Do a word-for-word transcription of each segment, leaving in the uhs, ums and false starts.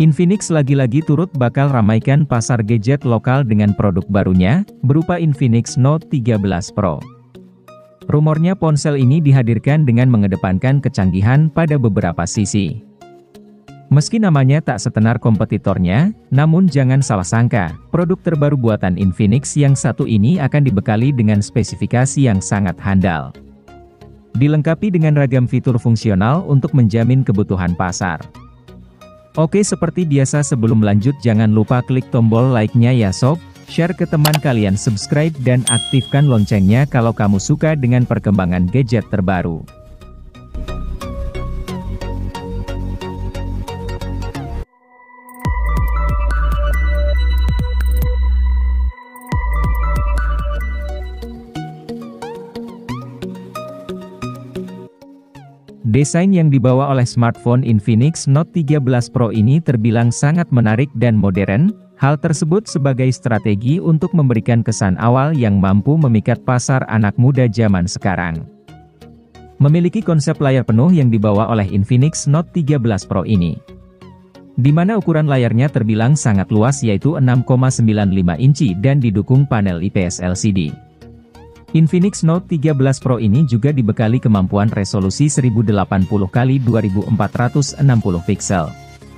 Infinix lagi-lagi turut bakal ramaikan pasar gadget lokal dengan produk barunya, berupa Infinix Note tiga belas Pro. Rumornya ponsel ini dihadirkan dengan mengedepankan kecanggihan pada beberapa sisi. Meski namanya tak setenar kompetitornya, namun jangan salah sangka, produk terbaru buatan Infinix yang satu ini akan dibekali dengan spesifikasi yang sangat handal. Dilengkapi dengan ragam fitur fungsional untuk menjamin kebutuhan pasar. Oke, seperti biasa sebelum lanjut jangan lupa klik tombol like-nya ya sob, share ke teman kalian, subscribe dan aktifkan loncengnya kalau kamu suka dengan perkembangan gadget terbaru. Desain yang dibawa oleh smartphone Infinix Note tiga belas Pro ini terbilang sangat menarik dan modern. Hal tersebut sebagai strategi untuk memberikan kesan awal yang mampu memikat pasar anak muda zaman sekarang. Memiliki konsep layar penuh yang dibawa oleh Infinix Note tiga belas Pro ini, di mana ukuran layarnya terbilang sangat luas yaitu enam koma sembilan lima inci dan didukung panel I P S L C D. Infinix Note tiga belas Pro ini juga dibekali kemampuan resolusi seribu delapan puluh kali dua ribu empat ratus enam puluh piksel.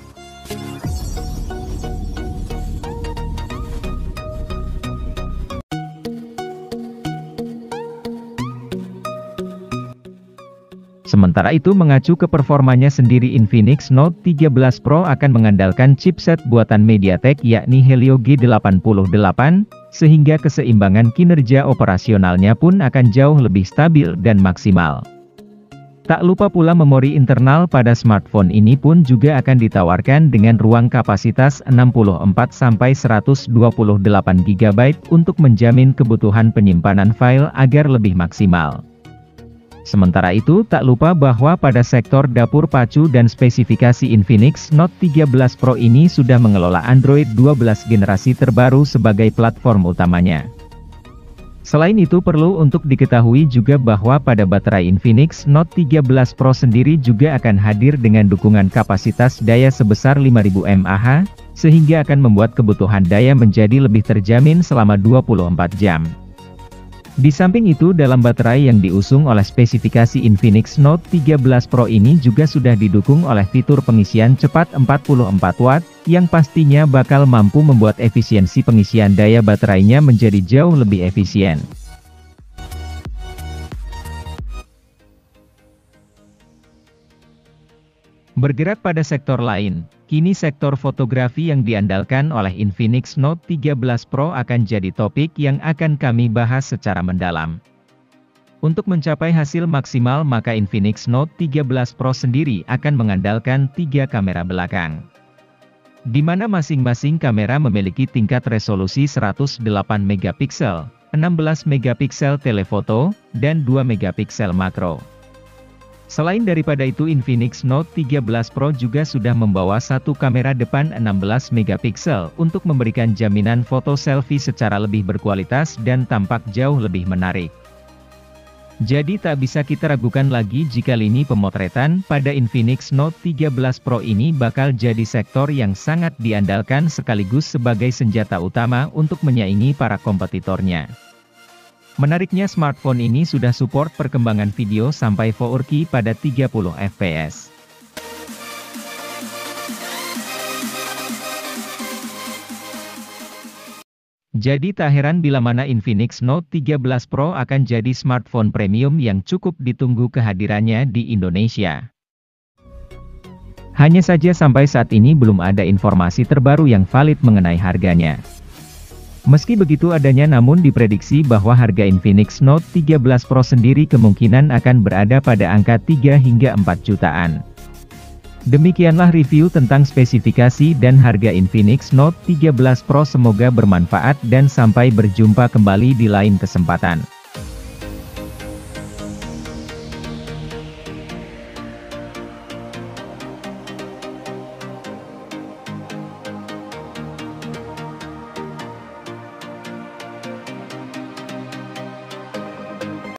Sementara itu mengacu ke performanya sendiri, Infinix Note tiga belas Pro akan mengandalkan chipset buatan MediaTek yakni Helio G delapan puluh delapan, sehingga keseimbangan kinerja operasionalnya pun akan jauh lebih stabil dan maksimal. Tak lupa pula memori internal pada smartphone ini pun juga akan ditawarkan dengan ruang kapasitas enam puluh empat sampai seratus dua puluh delapan giga byte untuk menjamin kebutuhan penyimpanan file agar lebih maksimal. Sementara itu tak lupa bahwa pada sektor dapur pacu dan spesifikasi Infinix Note tiga belas Pro ini sudah mengelola Android dua belas generasi terbaru sebagai platform utamanya. Selain itu perlu untuk diketahui juga bahwa pada baterai Infinix Note tiga belas Pro sendiri juga akan hadir dengan dukungan kapasitas daya sebesar lima ribu mAh, sehingga akan membuat kebutuhan daya menjadi lebih terjamin selama dua puluh empat jam. Di samping itu dalam baterai yang diusung oleh spesifikasi Infinix Note tiga belas Pro ini juga sudah didukung oleh fitur pengisian cepat empat puluh empat watt, yang pastinya bakal mampu membuat efisiensi pengisian daya baterainya menjadi jauh lebih efisien. Bergerak pada sektor lain, kini sektor fotografi yang diandalkan oleh Infinix Note tiga belas Pro akan jadi topik yang akan kami bahas secara mendalam. Untuk mencapai hasil maksimal maka Infinix Note tiga belas Pro sendiri akan mengandalkan tiga kamera belakang, di mana masing-masing kamera memiliki tingkat resolusi seratus delapan megapiksel, enam belas megapiksel telefoto, dan dua megapiksel makro. Selain daripada itu Infinix Note tiga belas Pro juga sudah membawa satu kamera depan enam belas megapiksel untuk memberikan jaminan foto selfie secara lebih berkualitas dan tampak jauh lebih menarik. Jadi tak bisa kita ragukan lagi jika lini pemotretan pada Infinix Note tiga belas Pro ini bakal jadi sektor yang sangat diandalkan sekaligus sebagai senjata utama untuk menyaingi para kompetitornya. Menariknya smartphone ini sudah support perkembangan video sampai four K pada tiga puluh F P S. Jadi tak heran bila mana Infinix Note tiga belas Pro akan jadi smartphone premium yang cukup ditunggu kehadirannya di Indonesia. Hanya saja sampai saat ini belum ada informasi terbaru yang valid mengenai harganya. Meski begitu adanya namun diprediksi bahwa harga Infinix Note tiga belas Pro sendiri kemungkinan akan berada pada angka tiga hingga empat jutaan. Demikianlah review tentang spesifikasi dan harga Infinix Note tiga belas Pro, semoga bermanfaat dan sampai berjumpa kembali di lain kesempatan.